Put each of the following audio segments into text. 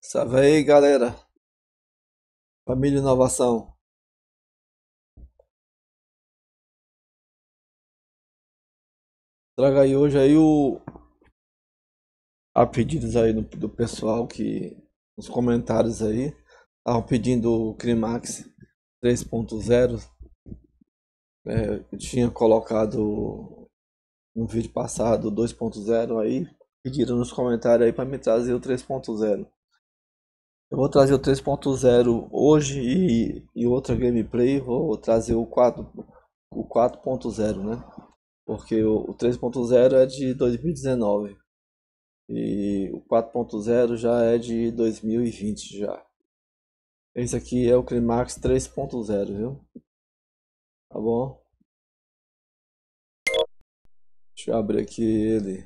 Salve aí, galera. Família Inovação. Traga aí hoje aí a pedidos aí do pessoal que nos comentários aí estavam pedindo o Crimax 3.0. Eu tinha colocado no vídeo passado o 2.0 aí. Pediram nos comentários aí para me trazer o 3.0. Eu vou trazer o 3.0 hoje e outra gameplay. Vou trazer o 4.0, né? Porque o 3.0 é de 2019 e o 4.0 já é de 2020 já. Esse aqui é o Climax 3.0, viu? Tá bom? Deixa eu abrir aqui ele.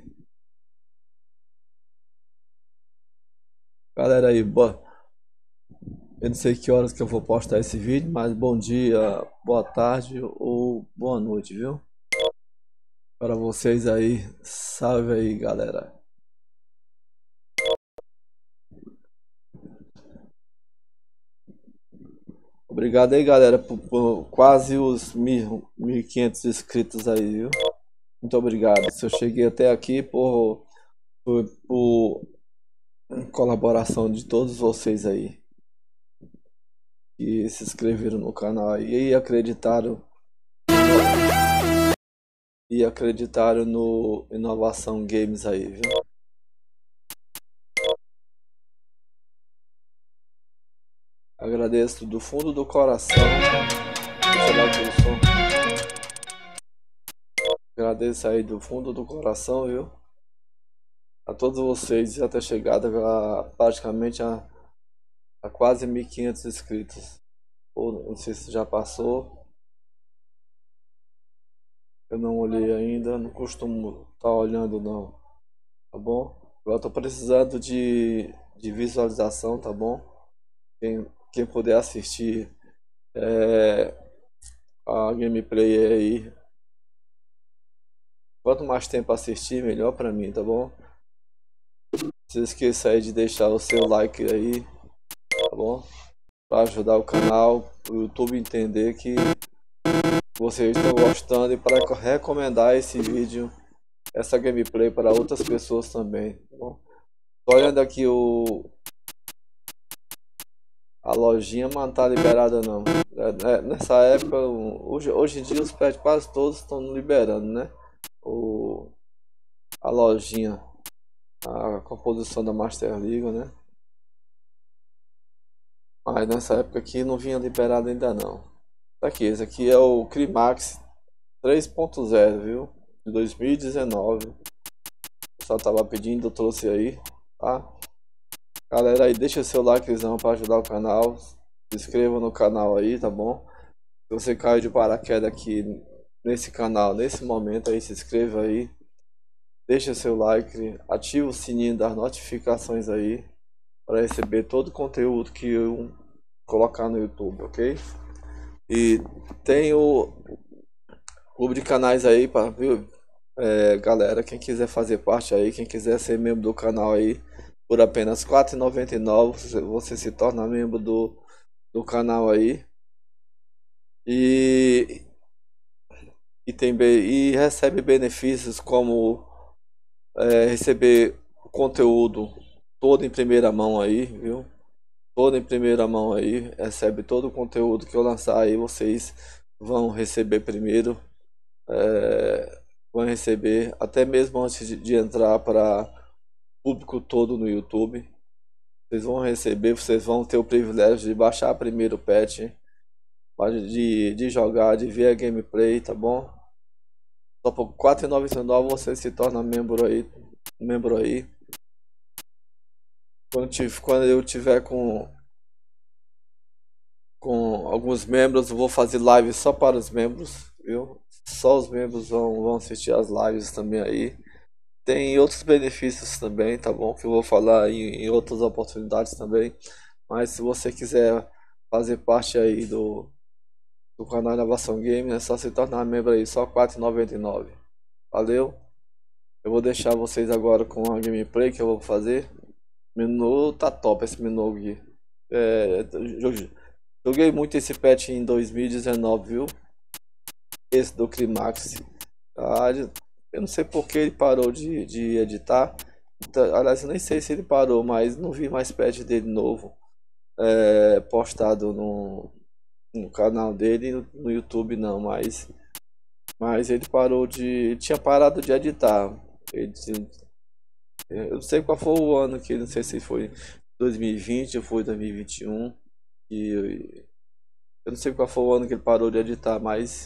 Galera aí, boa. Eu não sei que horas que eu vou postar esse vídeo, mas bom dia, boa tarde ou boa noite, viu? Para vocês aí, salve aí, galera. Obrigado aí, galera, por quase os 1.500 inscritos aí, viu? Muito obrigado. Se eu cheguei até aqui por colaboração de todos vocês aí que se inscreveram no canal aí e acreditaram no Inovação Games aí, viu? Agradeço do fundo do coração. Deixa eu dar aqui o som. Agradeço aí do fundo do coração, viu? A todos vocês já ter chegado praticamente a quase 1.500 inscritos. Ou não sei se já passou. Eu não olhei ainda, não costumo estar olhando não, tá bom? Eu tô precisando de visualização, tá bom? Quem puder assistir é, a gameplay aí, quanto mais tempo assistir, melhor pra mim, tá bom? Não se esqueça aí de deixar o seu like aí, tá bom? Pra ajudar o canal, o YouTube entender que vocês estão gostando e para recomendar esse vídeo, essa gameplay para outras pessoas também, tá bom? Tô olhando aqui a lojinha, mas não tá liberada não. Nessa época, hoje em dia os pets quase todos estão liberando, né? O, a lojinha, a composição da Master League, né? Mas nessa época aqui não vinha liberado ainda não. Tá aqui, esse aqui é o Crimax 3.0, viu? De 2019. O pessoal tava pedindo, eu trouxe aí, tá? Galera aí, deixa seu likezão para ajudar o canal. Se inscreva no canal aí, tá bom? Se você caiu de paraquedas aqui nesse canal, nesse momento aí, se inscreva aí. Deixa seu like, ativa o sininho das notificações aí para receber todo o conteúdo que eu colocar no YouTube, ok? E tem o clube de canais aí para viu? Galera, quem quiser fazer parte aí, quem quiser ser membro do canal aí, por apenas R$ 4,99 você se torna membro do canal aí. E, e recebe benefícios como receber o conteúdo todo em primeira mão aí, viu? Todo em primeira mão aí, recebe todo o conteúdo que eu lançar aí, vocês vão receber primeiro, vão receber até mesmo antes de entrar para público todo no YouTube. Vocês vão receber, vocês vão ter o privilégio de baixar primeiro o patch, de jogar, de ver a gameplay, tá bom? Só por R$ 4,99 você se torna membro aí. Quando eu tiver com alguns membros, eu vou fazer live só para os membros, viu? Só os membros vão assistir as lives também aí. Tem outros benefícios também, tá bom? Que eu vou falar em outras oportunidades também. Mas se você quiser fazer parte aí do canal Inovação Game, é só se tornar membro aí, só R$ 4,99. Valeu? Eu vou deixar vocês agora com a gameplay que eu vou fazer. Menu tá top esse menu aqui. É, joguei muito esse patch em 2019, viu? Esse do Climax. Ah, eu não sei por que ele parou de editar. Então, aliás, eu nem sei se ele parou, mas não vi mais patch dele novo postado no canal dele no YouTube não, mas ele parou ele tinha parado de editar. Eu não sei qual foi o ano que, não sei se foi 2020 ou foi 2021 e eu não sei qual foi o ano que ele parou de editar,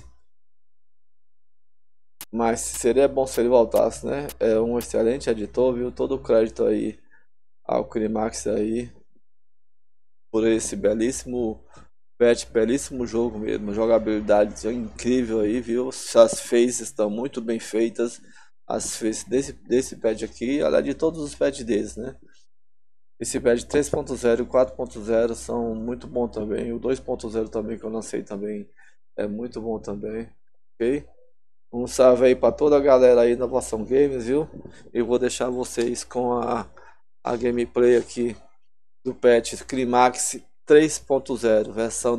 mas seria bom se ele voltasse, né? É um excelente editor, viu? Todo o crédito aí ao Climax aí por esse belíssimo jogo mesmo, jogabilidade incrível aí, viu? As faces estão muito bem feitas, as faces desse patch aqui, além de todos os patches deles, né? Esse patch 3.0 e 4.0 são muito bom também, o 2.0 também que eu lancei também é muito bom também, ok? Um salve aí para toda a galera aí da Inovação Games, viu? Eu vou deixar vocês com a gameplay aqui do patch Climax 3.0, versão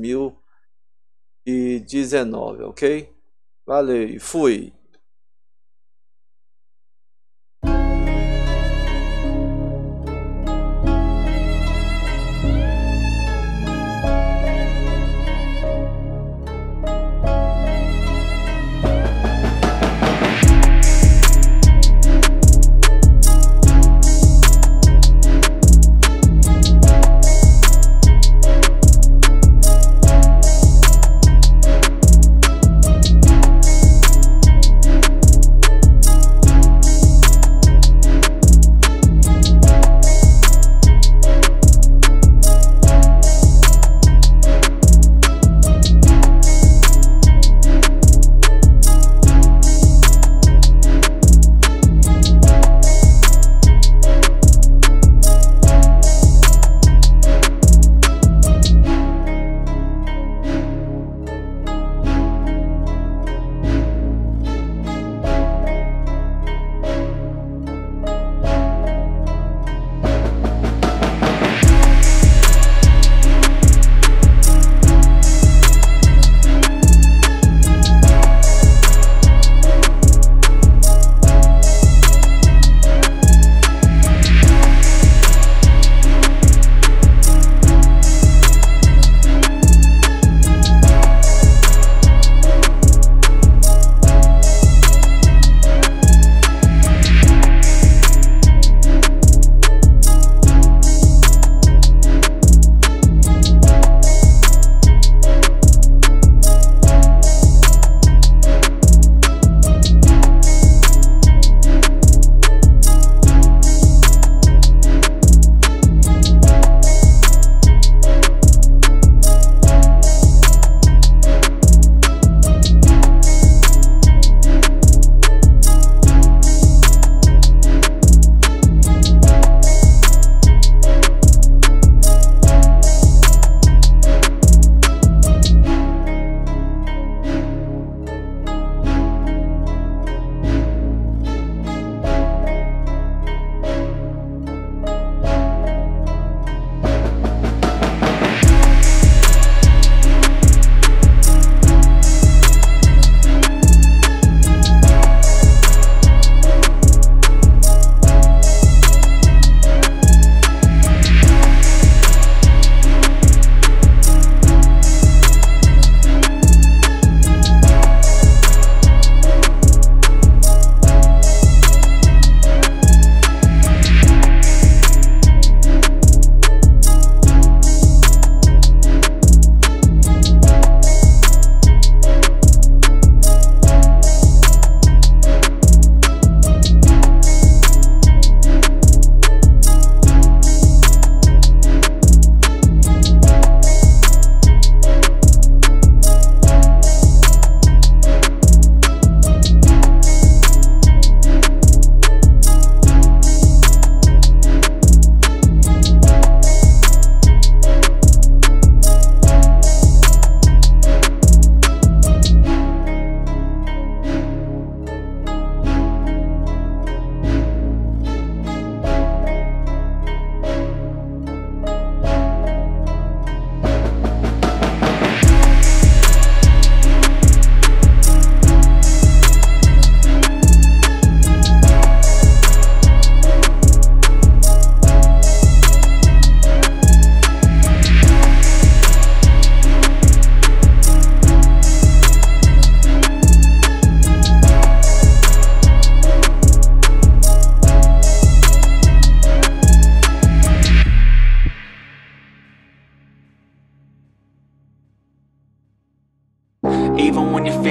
2019, ok? Valeu e fui!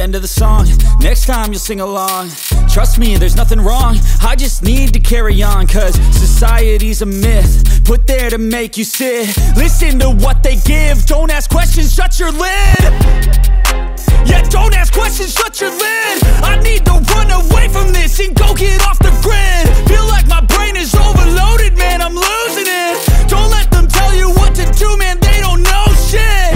end of the song. Next time you'll sing along. Trust me, there's nothing wrong. I just need to carry on, cause society's a myth put there to make you sit. Listen to what they give. Don't ask questions, shut your lid. Yeah, don't ask questions, shut your lid. I need to run away from this and go get off the grid. Feel like my brain is overloaded, man, I'm losing it. Don't let them tell you what to do, man, they don't know shit.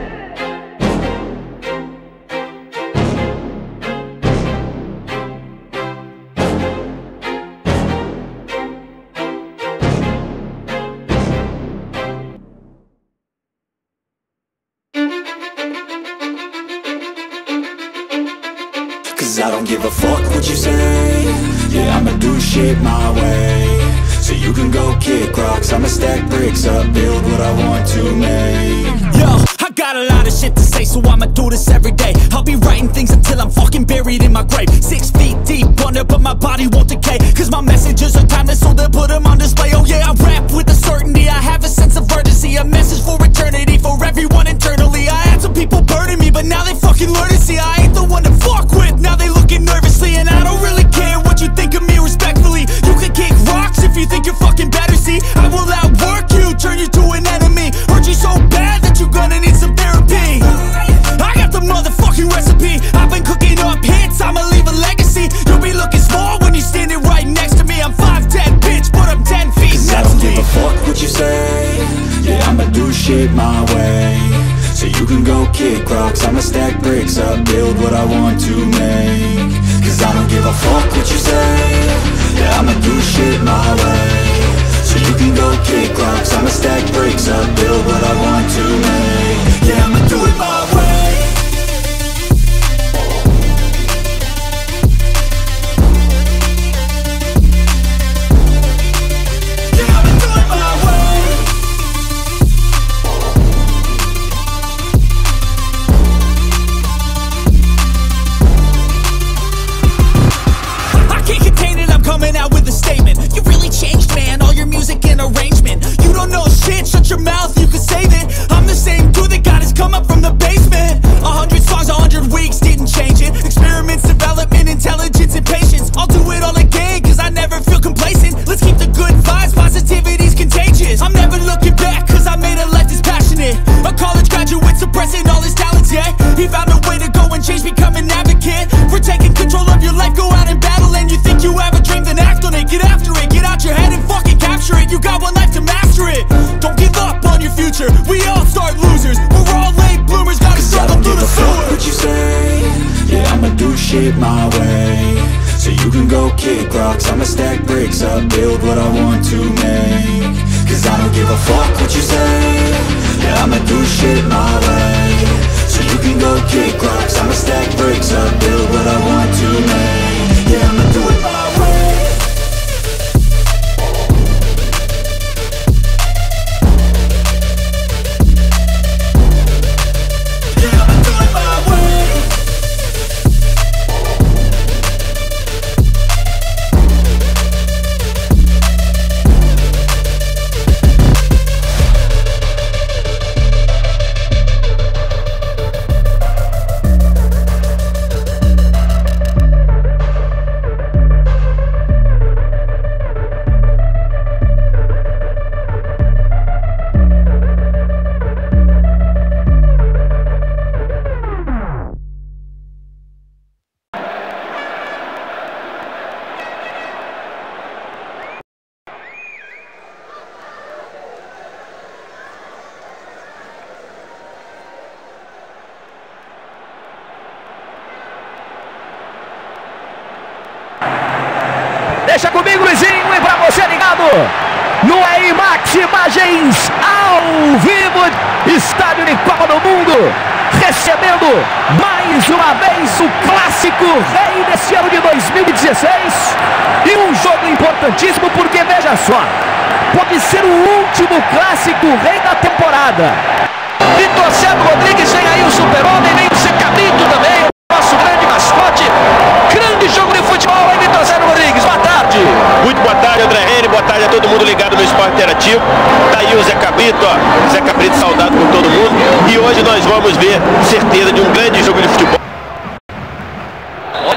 Cause I don't give a fuck what you say. Yeah, I'ma do shit my way. So you can go kick rocks, I'ma stack bricks up, build what I want to make. Yo, I got a lot of shit to say, so I'ma do this every day. I'll be writing things until I'm fucking buried in my grave. 6 feet deep under, but my body won't decay. Cause my messages are timeless, so they'll put them on display. Oh yeah, I rap with a certainty, I have a sense of urgency. A message for eternity, for everyone internally. I had some people burning me, but now they fucking learn to see I ain't the one to fuck with. Now they looking nervously, and I don't really care what you think of me respectfully. You can kick rocks if you think you're fucking better, see. I will outwork you, turn you to an enemy. Hurt you so bad that you're gonna need some therapy. I got the motherfucking recipe. I've been cooking up hits, I'ma leave a legacy. You'll be looking small when you're standing right next to me. I'm 5'10", bitch, but I'm 10 feet. Cause I don't give a fuck what you say. Yeah, I'ma do shit my way. So you can go kick rocks, I'ma stack bricks up, build what I want to make. Cause I don't give a fuck what you say. Yeah, I'ma do shit my way. So you can go kick rocks, I'ma stack bricks up, build what I want to make. Yeah, I'ma do it my way. Yeah, I'ma do it my way. I can't contain it, I'm coming out with a statement. You really changed, man, all your music and arrangement. You don't know shit, shut your mouth, you can save it. I'm the same dude that got his come up from the basement. 100 songs, 100 weeks, didn't change it. Experiments, development, intelligence, and patience. I'll do it all again, cause I never feel complacent. Let's keep the good vibes, positivity's contagious. I'm never looking back, cause I made a life that's passionate. A college graduate suppressing all his talents, yeah. He found a way to go and change, become an advocate for taking control of your life, go out and battle. And you think you have a dream, then act on it. Get after it, get out your head and fucking capture it. You got one life to master it. Don't give up on your future, we all start losers. We're all late bloomers, gotta struggle through the sewer. What you say, yeah, I'ma do shit my way. So you can go kick rocks, I'ma stack bricks up, build what I want to make. Cause I don't give a fuck what you say. Yeah, I'ma do shit my way. So you can go kick rocks, I'ma stack bricks up, build what I want to make. Yeah, I'ma do it my way. Yeah, I'ma do it my way. Deixa comigo, Luizinho, e pra você ligado no IMAX Imagens ao vivo, estádio de Copa do Mundo, recebendo mais uma vez o clássico rei desse ano de 2016 e um jogo importantíssimo porque, veja só, pode ser o último clássico rei da temporada. Vitor Sérgio Rodrigues, vem aí o super-homem, vem o Zé Cabrito também, o nosso grande mascote. Grande jogo de futebol aí, Vitor Sérgio Rodrigues, boa tarde. Muito boa tarde, André Henry, boa tarde a todo mundo ligado no Esporte Interativo. Tá aí o Zé Cabrito, ó, Zé Cabrito saudado por todo mundo. E hoje nós vamos ver, certeza, de um grande jogo de futebol.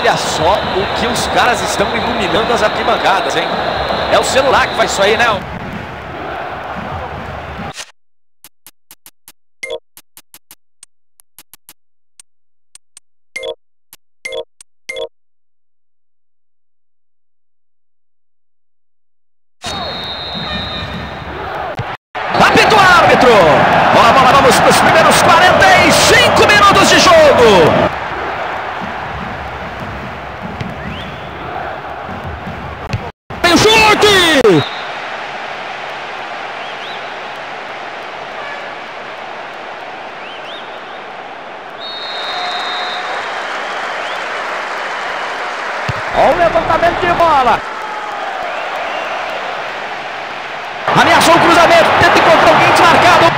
Olha só o que os caras estão iluminando as arquibancadas, hein? É o celular que faz isso aí, né? Apita o árbitro! Vamos para os primeiros 45 minutos de jogo! Tem o chute! Olha o levantamento de bola! Ameaçou o cruzamento, tenta encontrar alguém desmarcado.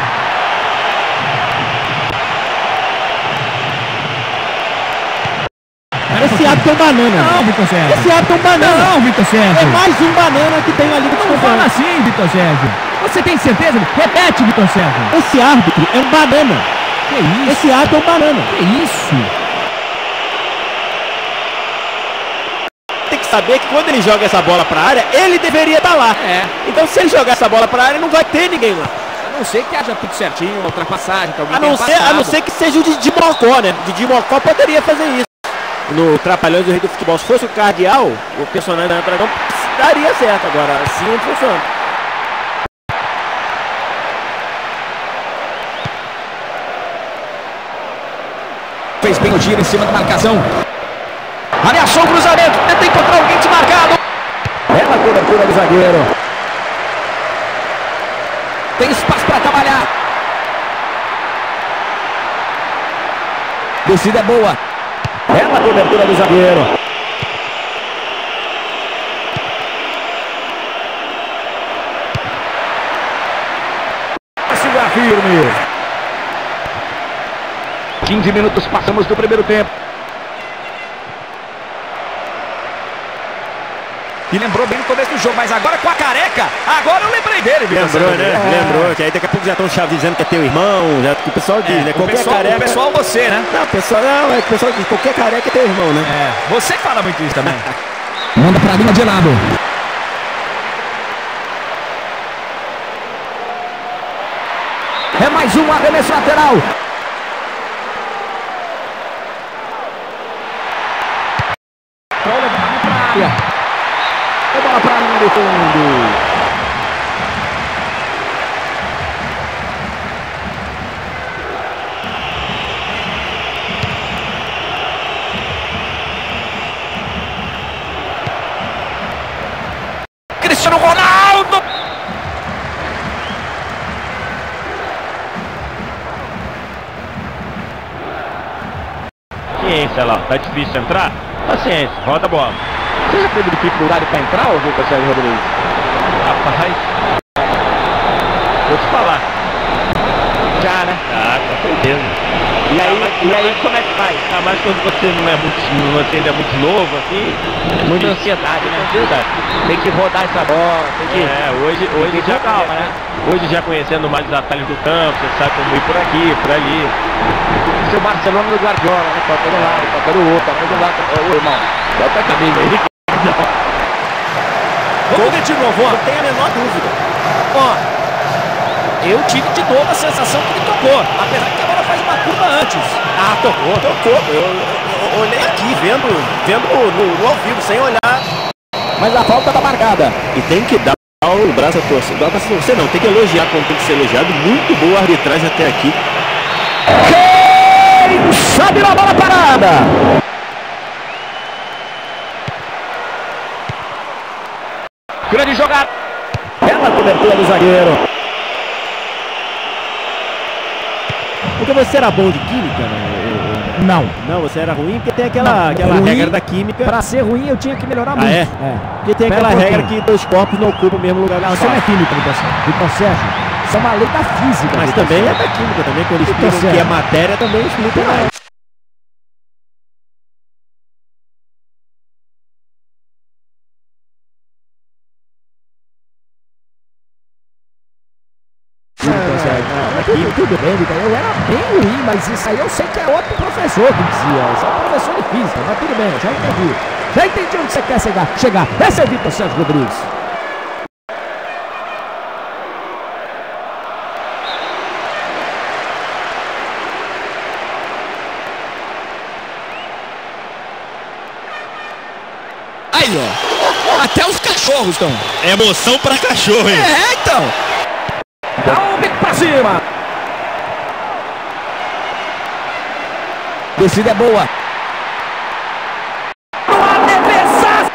Esse ato é um banana. Não, Vitor Sérgio. Esse ato é um banana. Não, Vitor Sérgio. É mais um banana que tem na Liga dos Não fala Campeões. assim, Vitor Sérgio. Você tem certeza? Repete, Vitor Sérgio. Esse árbitro é um banana. Que isso? Esse ato é um banana. Que isso? Tem que saber que quando ele joga essa bola pra área, ele deveria estar lá. É. Então se ele jogar essa bola pra área, não vai ter ninguém lá. A não ser que haja tudo certinho, uma ultrapassagem, que alguém A não ser que seja o Didi Mocó, né? Didi Mocó poderia fazer isso. No Trapalhões do Rei do Futebol, se fosse o Cardeal, o personagem da Dragão, daria certo. Agora, assim não funciona. Fez bem o giro em cima da marcação. Ameaçou o cruzamento, tenta encontrar alguém desmarcado. Bela cobertura do zagueiro. Tem espaço para trabalhar. Descida é boa. Bela cobertura do zagueiro. Segura firme. 15 minutos passamos do primeiro tempo. E lembrou bem no começo do jogo, mas agora com a careca, agora eu lembrei dele, Vitor. Lembrou, né? Lembrou, que aí daqui a pouco já estão dizendo que é teu irmão, já que o pessoal diz, né? Qualquer careca. O pessoal você, né? Não, o pessoal diz, qualquer careca é teu irmão, né? É, você que fala muito isso também. Manda pra linha de lado. É mais um arremesso lateral. Pra levar pra área. É bola pra linha de fundo. Cristiano Ronaldo. Paciência lá, tá difícil entrar? Paciência, roda a bola. Você já teve dificuldade pra entrar, ou Vitor Sérgio Rodrigues? Rapaz, vou te falar. Já, né? Ah, com certeza. E aí como é que faz? Ainda mais quando você não é muito, você ainda é muito novo, assim. Muita ansiedade, né? Ansiedade. Tem que rodar essa bola, tem que... Hoje com já calma, né? Hoje já conhecendo mais os atalhos do campo, você sabe como ir por aqui, por ali. Seu Barcelona do Guardiola, né? Toca do lado, toca do outro, toca do lado. Ô, irmão, bota a camisa aí. Vamos ver de novo, ó. Não tem a menor dúvida. Ó, eu tive de novo a sensação que ele tocou, apesar que a bola faz uma curva antes. Ah, tocou. Eu olhei aqui, vendo no ao vivo, sem olhar. Mas a falta tá marcada. E tem que dar o braço a torcer. Dá pra torcer não, tem que elogiar quando tem que ser elogiado. Muito boa a arbitragem até aqui. Quem sabe na bola parada? Grande jogada. Bela cobertura do zagueiro. Porque você era bom de química, né? Não. Não, você era ruim porque tem aquela ruim, regra da química. Pra ser ruim eu tinha que melhorar muito. É? Porque tem aquela Pera um regra pouquinho. que dois corpos não ocupam o mesmo lugar. Não, você não é química, Vitor Sérgio. Isso é uma lei da física. Mas Vitor também é Sérgio. da química também, quando Vitor explicam que é Sérgio. matéria, também explica mais. Sérgio. Tudo bem, Vitor. Eu era bem ruim, mas isso aí eu sei que é outro professor que dizia. Isso é um professor de física, mas tudo bem, já entendi. Já entendi onde você quer chegar. Esse é Vitor Sérgio Rodrigues. Aí, ó. Até os cachorros estão. É emoção pra cachorro, hein? É, então. Dá um bico pra cima. Descida é boa. Uma defesa.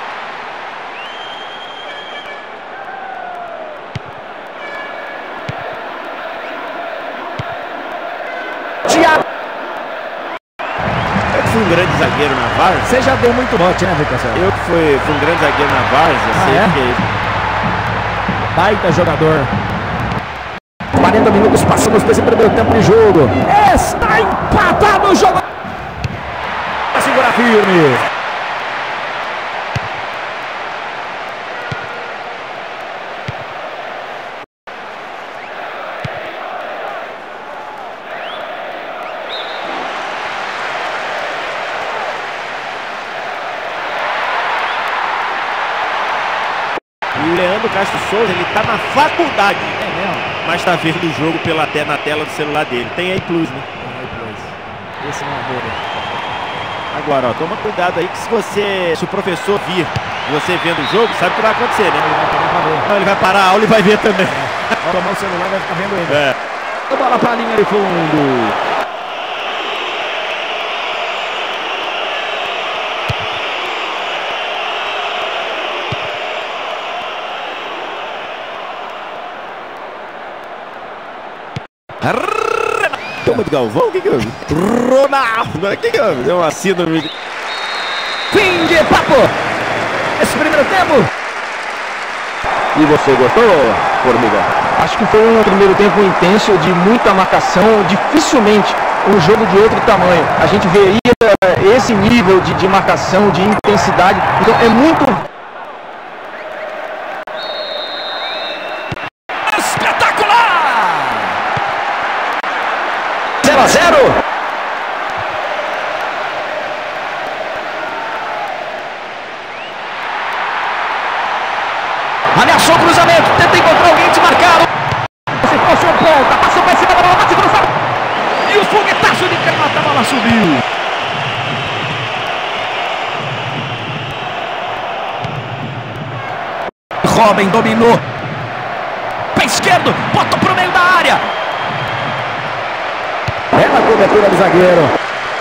Thiago. Eu fui um grande zagueiro na Várzea. Você já deu muito bote, né, Vitor Sérgio? Eu que fui um grande zagueiro na Várzea, sei é? que é isso. Baita jogador. 40 minutos passamos desse primeiro tempo de jogo. Está empatado o jogo. Vai segurar firme. E o Leandro Castro Souza, ele tá na faculdade. É mesmo? Mas tá vendo o jogo na tela do celular dele. Tem aí Plus, né? Esse não é bobo. Agora, ó, toma cuidado aí que se o professor vir você vendo o jogo, sabe o que vai acontecer, né? Ele vai parar pra ver. Não, ele vai parar a aula e vai ver também. Vai tomar o celular e vai ficar vendo ele. É. Bola pra linha de fundo. Toma de Galvão, o que houve? Ronaldo, o que houve? Deu uma síndrome de... Fim de papo. Esse primeiro tempo. E você gostou, Formiga? Acho que foi um primeiro tempo intenso, de muita marcação, dificilmente um jogo de outro tamanho. A gente veria esse nível de marcação, de intensidade. Então é muito... Espetacular! 0-0. Ameaçou o cruzamento, tenta encontrar alguém desmarcado. Se fosse um ponta, passou pra cima da bola, bate cruzado. E o foguetaço de canhota, a bola subiu. Robin dominou. Pé esquerdo, botou pro meio da área. Bela cobertura do zagueiro.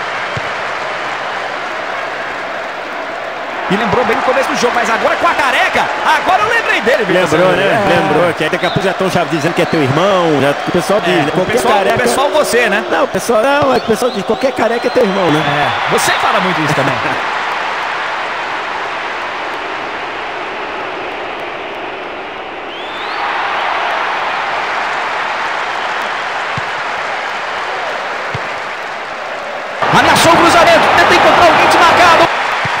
E lembrou bem no começo do jogo, mas agora com a Careca, agora eu lembrei dele. Lembrou, né? Lembrou, que aí daqui a pouco já estão dizendo que é teu irmão, já, o pessoal diz, né? Qualquer careca... O pessoal você, né? Não, o pessoal não, é que o pessoal diz, qualquer careca é teu irmão, né? É, você fala muito isso também. Ameaçou o cruzamento, tenta encontrar alguém desmarcado.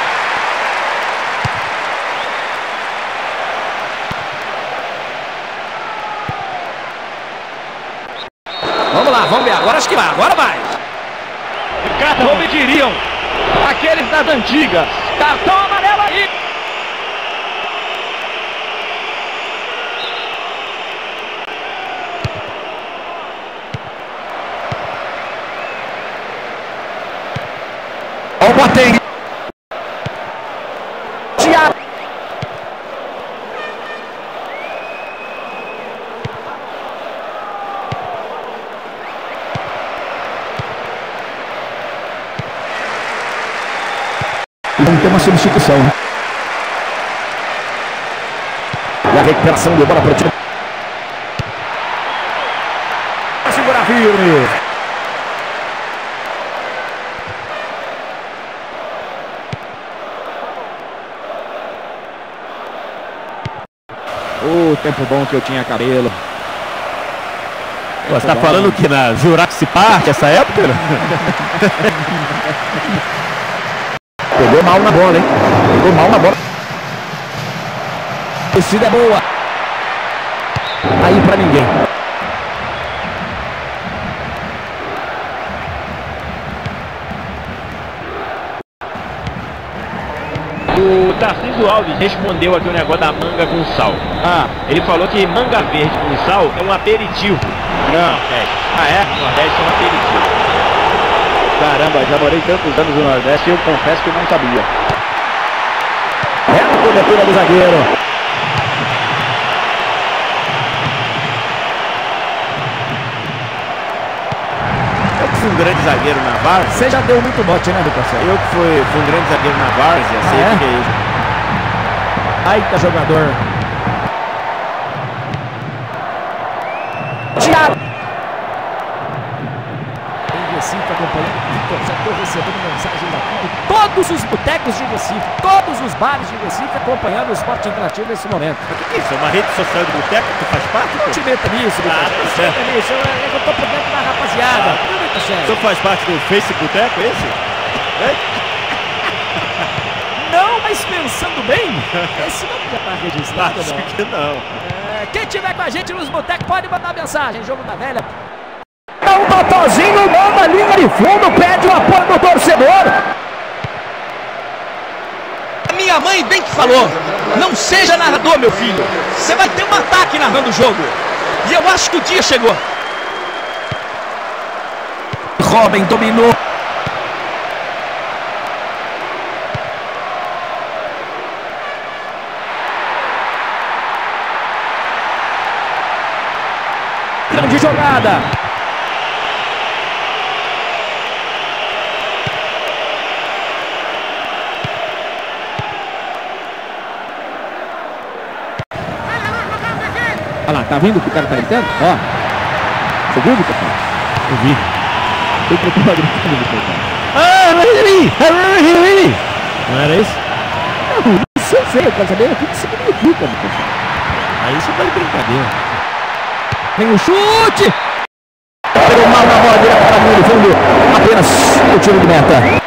Vamos lá, vamos ver, agora acho que vai, agora vai. Cartão diriam aqueles das antigas. Cartão amarelo aí. Ó o Boateng. Thiago. Vamos ter uma substituição. E a recuperação de bola para o time. Vai segurar firme. Tempo bom que eu tinha cabelo. Você tá falando que na Jurassic Park, essa época? Pegou mal na bola, hein? Pegou mal na bola. Descida é boa. Aí pra ninguém. Tarcísio Alves respondeu aqui o negócio da manga com sal. Ele falou que manga verde com sal é um aperitivo. Não. É, no Nordeste é um aperitivo. Caramba, já morei tantos anos no Nordeste e eu confesso que eu não sabia. É a cobertura do zagueiro. Fui um grande zagueiro na Várzea. Você já deu muito bote, né, Lucas? Eu que fui um grande zagueiro na Várzea, sei o que é isso. Aí tá jogador. Thiago. Em Recife, acompanhando Vitor, já estou recebendo mensagem daqui de todos os botecos de Recife, todos os bares de Recife acompanhando o Esporte Interativo nesse momento. O que é isso? É uma rede social do boteco que faz parte? Não te meta nisso, Lucas. Não te meta nisso. Eu tô por dentro da rapaziada. O senhor faz parte do Facebook Boteco, esse? Não, mas pensando bem, esse não já tá registrado, Acho não. que não. Quem tiver com a gente nos botecos pode mandar mensagem. Jogo da velha. Dá um totozinho, manda a linha de fundo, pede o apoio do torcedor. Minha mãe bem que falou, não seja narrador, meu filho. Você vai ter um ataque narrando o jogo. E eu acho que o dia chegou. Robin dominou. Grande jogada. Olha lá, tá vendo o que o cara tá gritando? Ó. Você viu, Lucas? Eu vi. Eu procuro gritando, Lucas. Não era isso? Não, isso eu sei, eu quero saber o que significa, Lucas. Aí isso tá de brincadeira. Tem o chute! Pegou mal na bola, direto para a linha de fundo. Apenas o tiro de meta.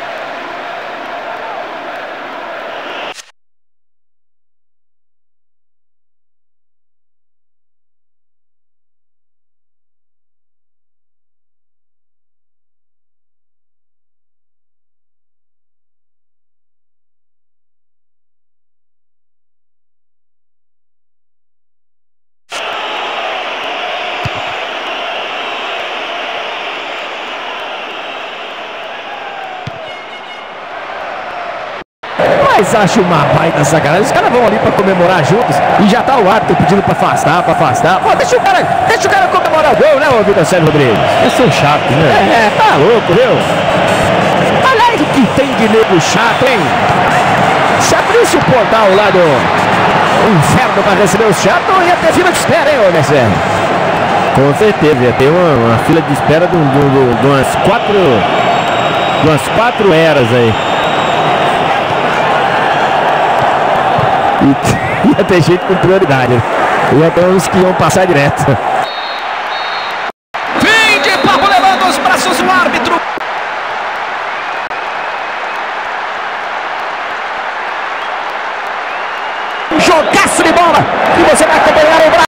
Mas acho uma baita sacanagem. Os caras vão ali pra comemorar juntos e já tá o árbitro pedindo pra afastar, Pô, deixa o cara comemorar o gol, né, ô Vitor Sérgio Rodrigues? Eu sou chato, né? Tá louco, viu? Aliás, o que tem de nego chato, hein? Se abrisse o portal lá do inferno pra receber os chatos, não ia ter fila de espera, hein, ô Marcelo? Com certeza, ia ter uma fila de espera de umas quatro eras aí. Ia ter gente com prioridade. Ia ter uns que iam passar direto. Fim de papo, levando os braços do árbitro. Jogaço de bola. E você vai acompanhar o braço.